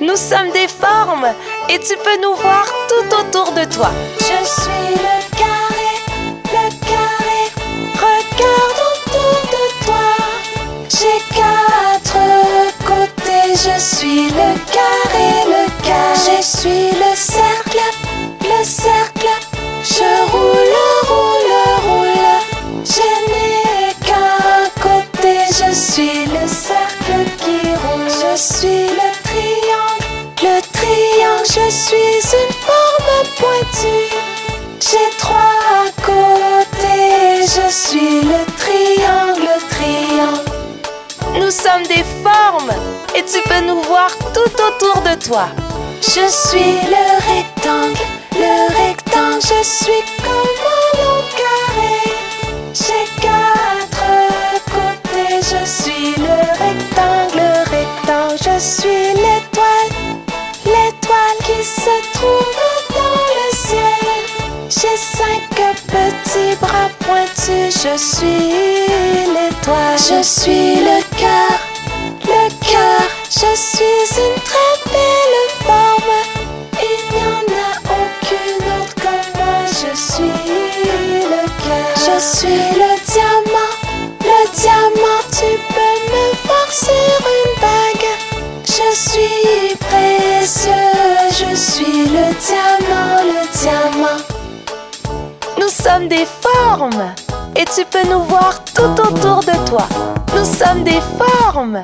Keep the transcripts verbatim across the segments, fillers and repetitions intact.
Nous sommes des formes et tu peux nous voir tout autour de toi. Je suis le carré, le carré. Regarde autour de toi. J'ai quatre côtés. Je suis le carré, le carré. Je suis le cercle, le cercle. Je roule, roule, roule. Je n'ai qu'un côté. Je suis le cercle qui roule. Je suis le triangle, le triangle. Je suis une forme pointue. J'ai trois côtés. Je suis le triangle, le triangle. Nous sommes des formes et tu peux nous voir tout autour de toi. Je suis le rectangle, le rectangle. Je suis comme un long carré. J'ai quatre côtés. Je suis le rectangle, le rectangle. Je suis l'étoile, l'étoile qui se trouve dans le ciel. J'ai cinq petits bras pointus. Je suis l'étoile. Je suis le cœur, le cœur. Je suis une très belle forme. Il n'y en a aucune autre comme moi. Je suis le cœur. Je suis le diamant, le diamant. Tu peux me voir sur une bague. Je suis précieux. Je suis le diamant, le diamant. Nous sommes des formes et tu peux nous voir tout autour de toi. Nous sommes des formes.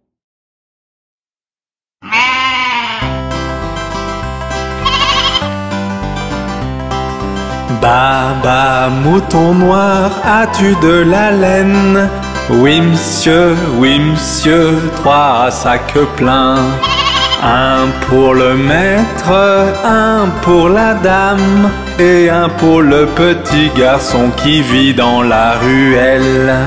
Baba, mouton noir, as-tu de la laine? Oui, monsieur, oui, monsieur, trois sacs pleins. Un pour le maître, un pour la dame, et un pour le petit garçon qui vit dans la ruelle.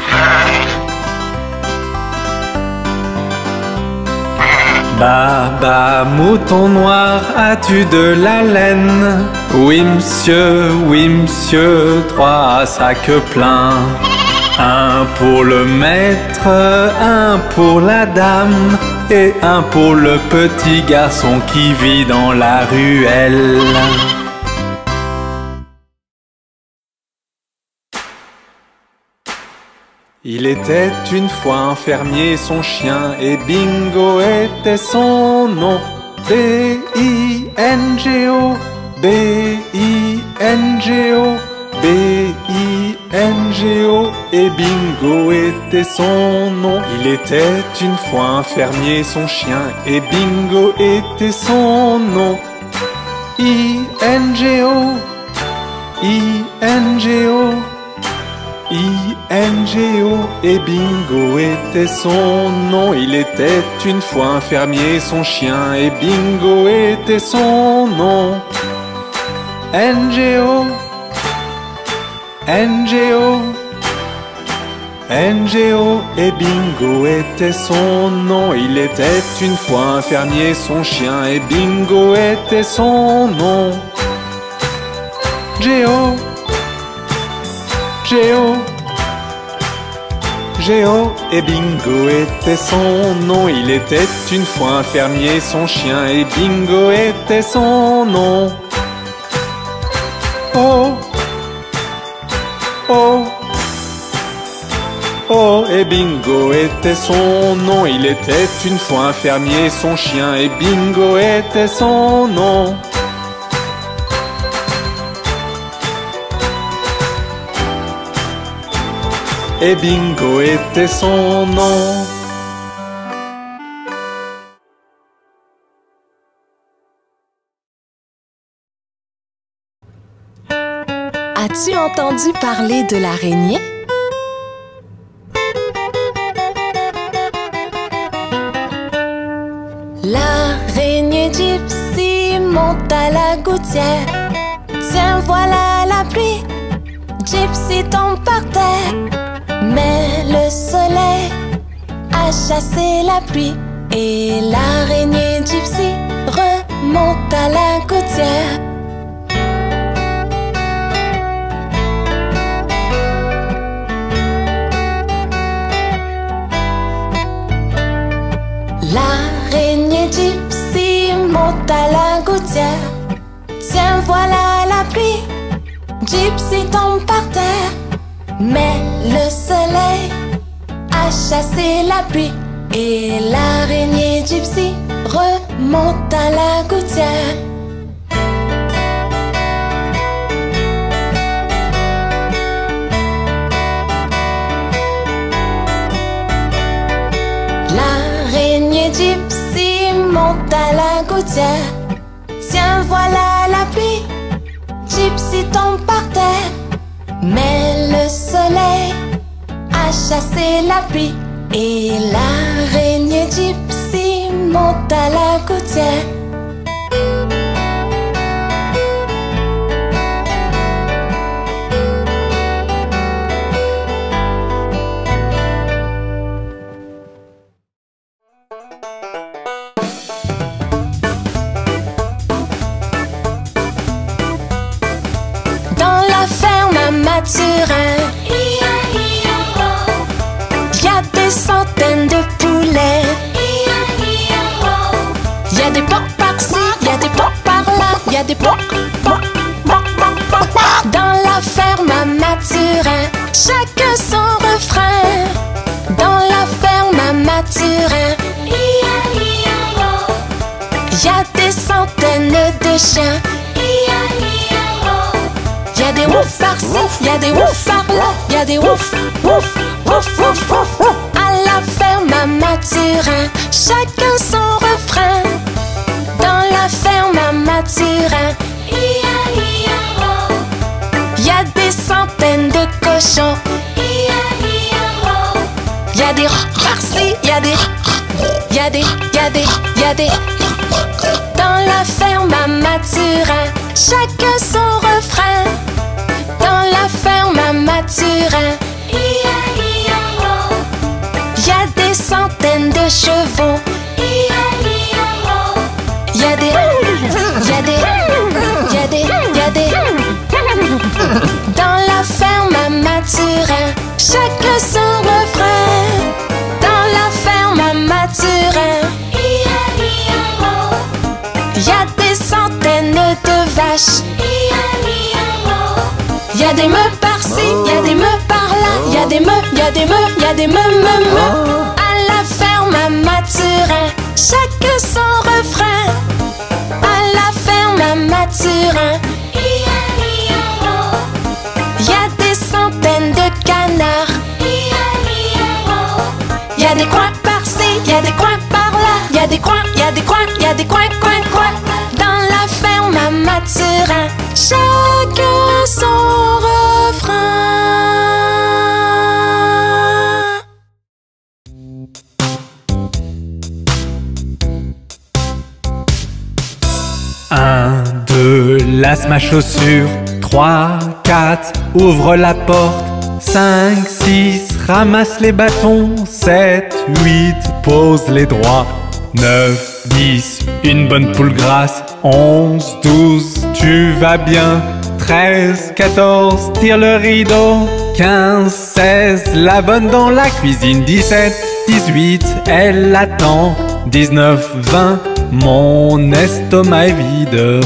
Baba, mouton noir, as-tu de la laine? Oui, monsieur, oui, monsieur, trois sacs pleins. Un pour le maître, un pour la dame, et un pour le petit garçon qui vit dans la ruelle. Il était une fois un fermier, son chien, et Bingo était son nom. B I N G O, B I N G O, B I N G O, et Bingo était son nom. Il était une fois un fermier, son chien, et Bingo était son nom. I N G O, I N G O, I N G O, et Bingo était son nom. Il était une fois un fermier, son chien, et Bingo était son nom. N G O, N G O, N G O, et Bingo était son nom. Il était une fois un fermier, son chien, et Bingo était son nom. G O, G O, G O, et Bingo était son nom. Il était une fois un fermier, son chien, et Bingo était son nom. O, O, O, et Bingo était son nom. Il était une fois un fermier, son chien, et Bingo était son nom. Et Bingo était son nom. As-tu entendu parler de l'araignée? L'araignée Gypsy monte à la gouttière. Tiens, voilà la pluie. Gypsy tombe par terre. Mais le soleil a chassé la pluie et l'araignée Gypsy remonte à la gouttière. L'araignée Gypsy remonte à la gouttière. Tiens, voilà la pluie. Gypsy tombe par terre. Mais le soleil a chassé la pluie. Et l'araignée Gypsy remonte à la gouttière. L'araignée Gypsy monte à la gouttière. Tiens, voilà la pluie. Gypsy tombe par terre. Mais le soleil a chassé la pluie. Et l'araignée Gypsy monte à la gouttière. Mathurin, y a des centaines de poulets. Y a des porcs par-ci, y a des porcs par-là, y a des porcs, porcs, porcs, porcs, porcs. Dans la ferme à Mathurin, chacun son refrain. Dans la ferme à Mathurin, y a des centaines de chiens. Y'a des ouf par-ci, y'a des ouf par-là, y'a des ouf, ouf, ouf, ouf, ouf. À la ferme à Mathurin, chacun son refrain. Dans la ferme à Mathurin, y'a des centaines de cochons. Y'a des par-ci, y'a des, y'a des, y'a des, y'a des. Dans la ferme à Mathurin, chacun son refrain. Dans la ferme à Mathurin, y'a des centaines de chevaux. Y'a des, y'a des, y'a des, y'a des. Dans la ferme à Mathurin, chacun son refrain. Dans la ferme à Mathurin, y'a des centaines de vaches. Y'a des meufs par-ci, y'a des meufs par-là, y'a des meufs, y'a des meufs, y'a des meufs, meufs, meufs. À la ferme à Mathurin, chacun son refrain. À la ferme à Mathurin, y'a des centaines de canards. Y'a des coins par-ci, y'a des coins par-là, y'a des coins, y'a des coins, y'a des coins, coins, coins. Dans la ferme à Mathurin, chacun son refrain. Un, deux, lasse ma chaussure. Trois, quatre, ouvre la porte. Cinq, six, ramasse les bâtons. Sept, huit, pose les droits. Neuf, dix, une bonne poule grasse. Onze, douze, tu vas bien. Treize, quatorze, tire le rideau. Quinze, seize, la bonne dans la cuisine. Dix-sept, dix-huit, elle attend. Dix-neuf, vingt, mon estomac est vide.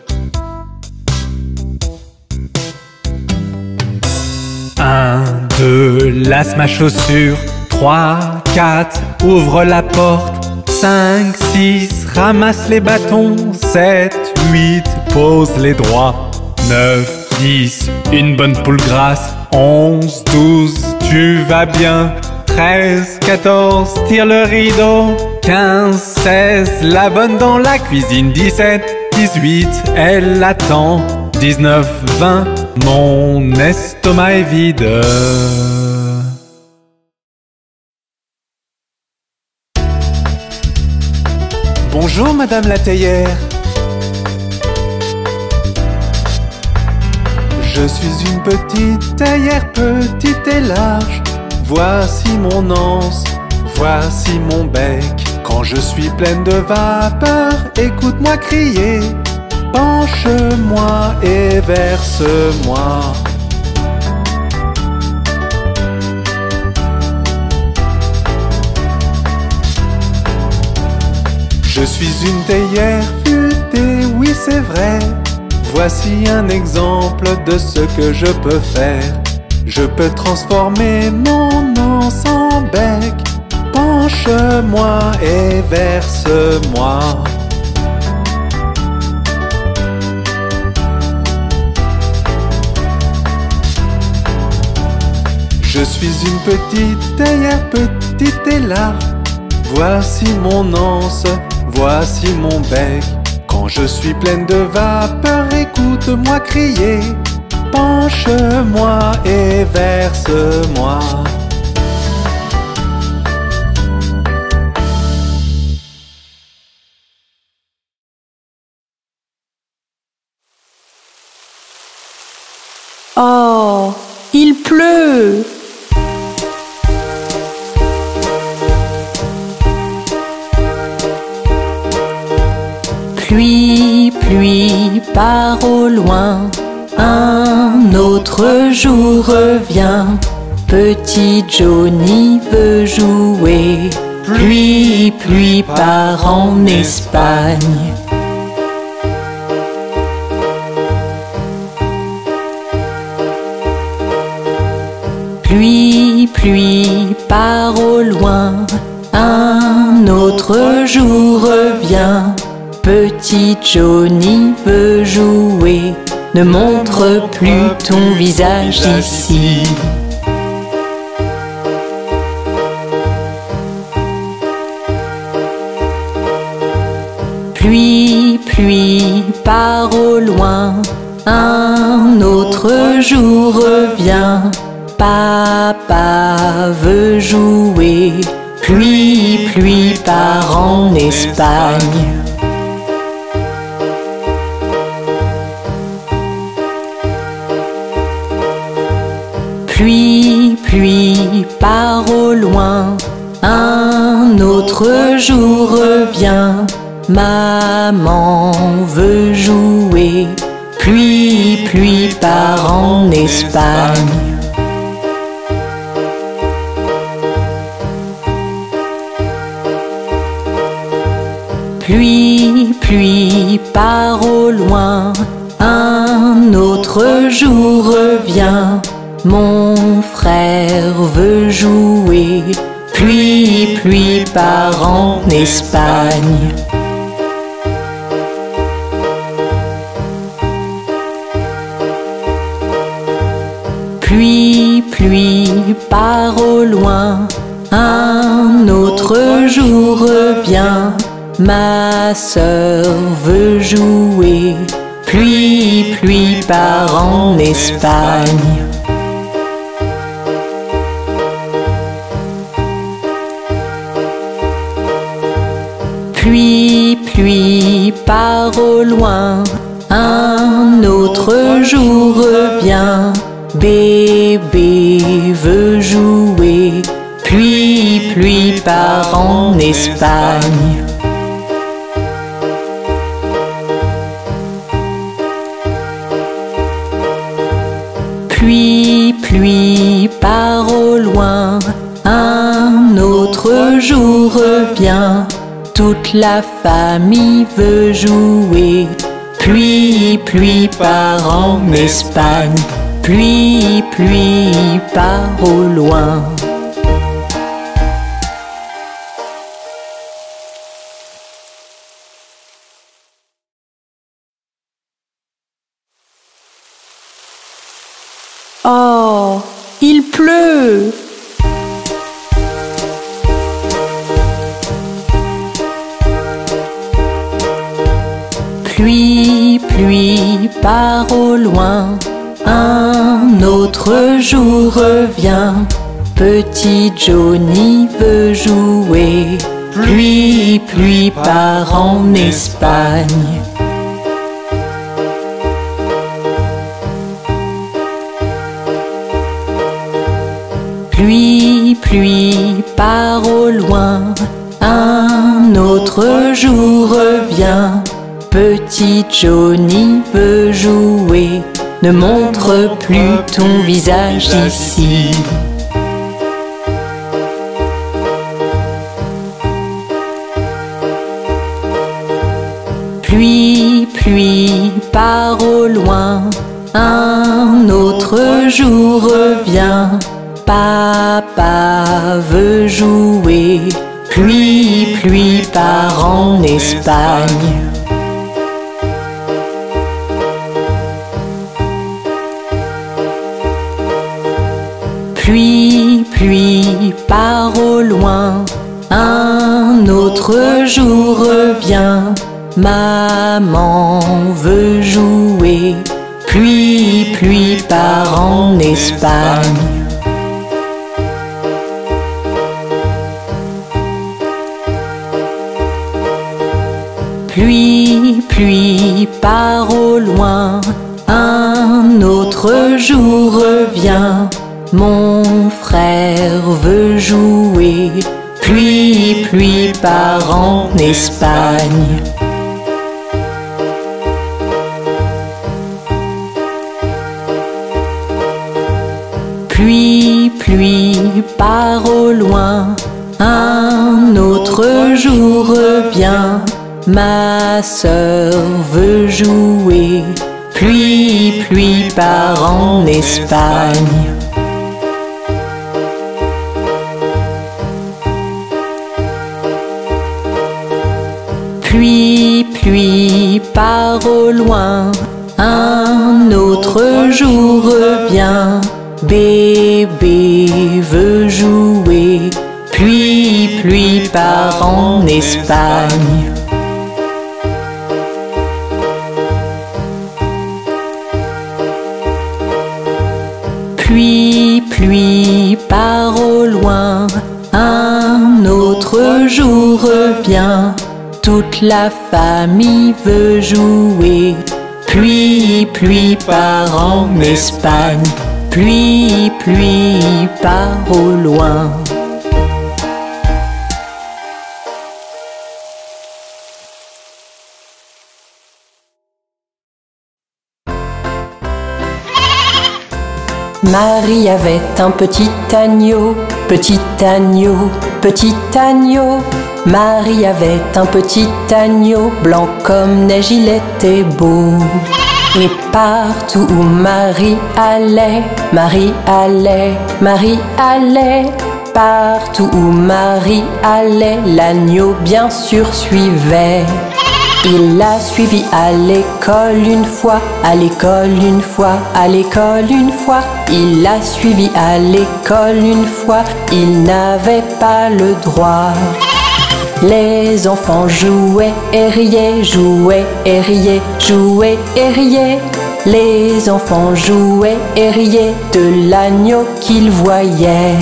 Un, deux, lasse ma chaussure. Trois, quatre, ouvre la porte. Cinq, six, ramasse les bâtons. Sept, huit, pose les droits. Neuf, dix, une bonne poule grasse. Onze, douze, tu vas bien. Treize, quatorze, tire le rideau. Quinze, seize, la bonne dans la cuisine. Dix-sept, dix-huit, elle attend. Dix-neuf, vingt, mon estomac est vide. Bonjour Madame la théière. Je suis une petite théière, petite et large. Voici mon anse, voici mon bec. Quand je suis pleine de vapeur, écoute-moi crier. Penche-moi et verse-moi. Je suis une théière futée, oui c'est vrai. Voici un exemple de ce que je peux faire. Je peux transformer mon anse en bec. Penche-moi et verse-moi. Je suis une petite théière, petite et là. Voici mon anse, voici mon bec. Quand je suis pleine de vapeur, écoute-moi crier. Penche-moi et verse-moi. Oh, il pleut! Pluie, pluie, part au loin, un autre jour revient. Petit Johnny veut jouer. Pluie, pluie, part en Espagne. Pluie, pluie, part au loin, un autre jour revient. Petit Johnny veut jouer, ne montre plus ton visage ici. Pluie, pluie, part au loin, un autre jour revient. Papa veut jouer, pluie, pluie, part en Espagne. Pluie, pluie, part au loin, un autre jour revient. Maman veut jouer, pluie, pluie, part en Espagne. Pluie, pluie, part au loin, un autre jour revient. Mon frère veut jouer, pluie, pluie, part en Espagne. Pluie, pluie, part au loin, un autre jour revient. Ma sœur veut jouer, pluie, pluie, part en Espagne. Pluie, pluie, part au loin, un autre jour revient. Bébé veut jouer, pluie, pluie, part en Espagne. Pluie, pluie, part au loin, un autre jour revient. Toute la famille veut jouer, pluie, pluie, part en Espagne. Pluie, pluie, part au loin. Oh, il pleut! Pluie, pluie, part au loin, un autre jour revient. Petit Johnny veut jouer, pluie, pluie, part en Espagne. Pluie, pluie, part au loin, un autre jour revient. Petit Johnny veut jouer, ne montre plus ton visage ici. Pluie, pluie, pars au loin, un autre jour revient. Papa veut jouer, pluie, pluie, part en Espagne. Pluie, pluie, pars au loin, un autre jour revient. Maman veut jouer, pluie, pluie, part en Espagne. Pluie, pluie, pars au loin, un autre jour revient. Mon frère veut jouer, pluie, pluie, part en Espagne. Pluie, pluie, pars au loin, un autre jour revient. Ma sœur veut jouer, pluie, pluie, part en Espagne. Pluie, pluie, pars au loin, un autre jour revient. Bébé veut jouer, pluie, pluie, part en Espagne. Pluie, pluie, pars au loin, un autre jour revient. Toute la famille veut jouer, pluie, pluie, part en Espagne. Pluie, pluie, part au loin. Marie avait un petit agneau, petit agneau, petit agneau. Marie avait un petit agneau, blanc comme neige, il était beau. Et partout où Marie allait, Marie allait, Marie allait. Partout où Marie allait, l'agneau bien sûr suivait. Il l'a suivi à l'école une fois, à l'école une fois, à l'école une fois. Il l'a suivi à l'école une fois, il n'avait pas le droit. Les enfants jouaient et riaient, jouaient et riaient, jouaient et riaient. Les enfants jouaient et riaient de l'agneau qu'ils voyaient.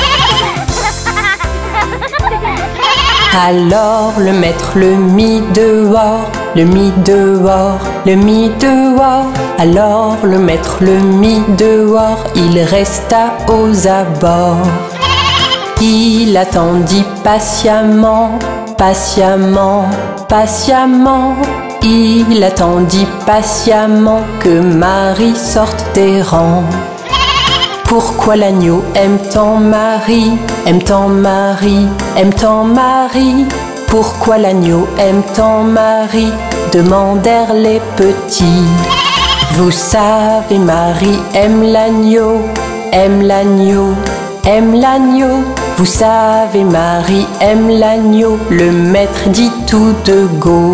Alors le maître le mit dehors, le mit dehors, le mit dehors. Alors le maître le mit dehors, il resta aux abords. Il attendit patiemment, patiemment, patiemment. Il attendit patiemment que Marie sorte des rangs. Pourquoi l'agneau aime tant Marie, aime tant Marie, aime tant Marie? Pourquoi l'agneau aime tant Marie? Demandèrent les petits. Vous savez, Marie aime l'agneau, aime l'agneau, aime l'agneau. Vous savez, Marie aime l'agneau, le maître dit tout de go.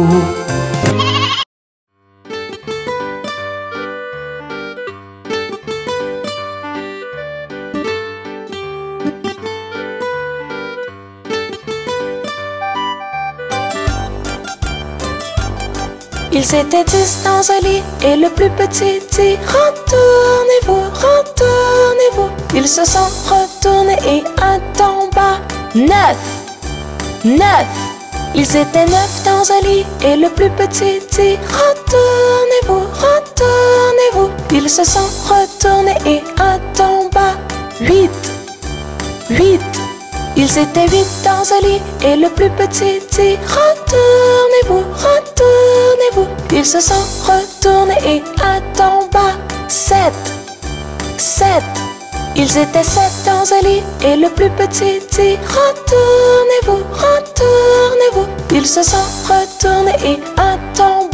Ils étaient dix dans un lit et le plus petit dit: retournez-vous, retournez-vous. Ils se sont retournés et un tomba. Neuf, neuf. Ils étaient neuf dans un lit et le plus petit dit: retournez-vous, retournez-vous. Ils se sont retournés et un tomba. Huit, huit. Ils étaient huit dans un lit et le plus petit dit: retournez-vous, retournez-vous. Ils se sont retournés et un tomba. Sept, sept. Ils étaient sept dans un lit et le plus petit dit: retournez-vous, retournez-vous. Ils se sont retournés et un tomba.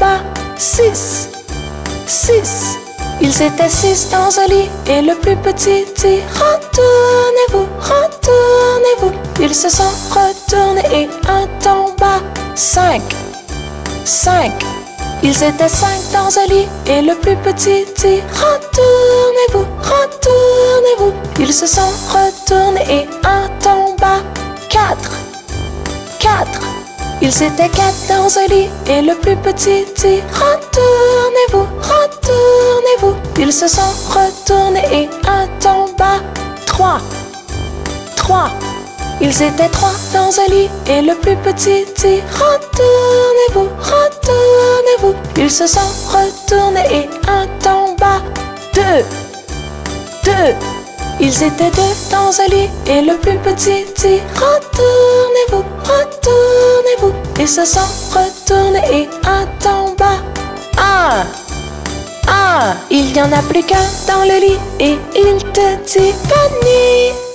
six, six. Ils étaient six dans un lit et le plus petit dit retournez-vous, retournez-vous. Ils se sont retournés et un tomba. Cinq, cinq. Ils étaient cinq dans un lit et le plus petit dit retournez-vous, retournez-vous. Ils se sont retournés et un tomba. Quatre, quatre. Ils étaient quatre dans un lit et le plus petit dit retournez-vous, retournez-vous. Ils se sont retournés et un tomba. Trois, trois. Ils étaient trois dans un lit et le plus petit dit retournez-vous, retournez-vous. Ils se sont retournés et un tomba. Deux, deux. Ils étaient deux dans un lit et le plus petit dit retournez-vous, retournez-vous. Ils se sont retournés et un tomba. Un, un. Il n'y en a plus qu'un dans le lit et il te dit bonne nuit.